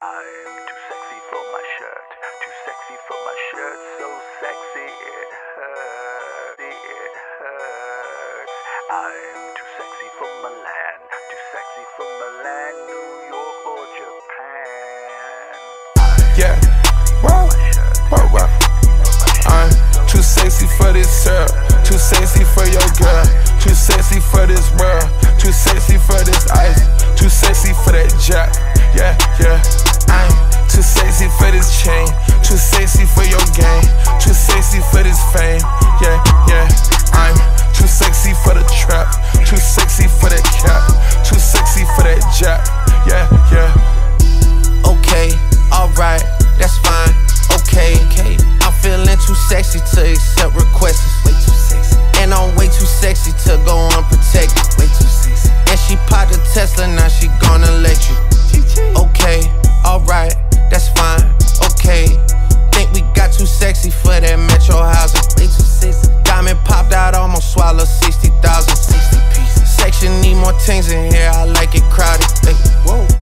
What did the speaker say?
I'm too sexy for my shirt, too sexy for my shirt, so sexy it hurts, it hurts. I'm too sexy for Milan, too sexy for Milan, New York or Japan. Yeah, wow, wow, wow. I'm too sexy for this syrup, too sexy for your girl, too sexy for this world, too sexy for this ice, too sexy for that jack. Yeah, yeah. I'm too sexy for this chain, too sexy for your game, too sexy for this fame. Yeah, yeah. I'm too sexy for the trap, too sexy for that cap, too sexy for that jack. Yeah, yeah. Okay, alright, that's fine. Okay, I'm feeling too sexy to accept requests. Way too sexy. And I'm way too sexy to go unprotected. Way too sexy. And she popped a Tesla, now she gonna let you. Okay, alright, that's fine. Okay, think we got too sexy for that metro housing. Way too sexy. Diamond popped out, almost swallowed 60,000. 60 pieces. Section need more things in here, I like it crowded. Hey, whoa.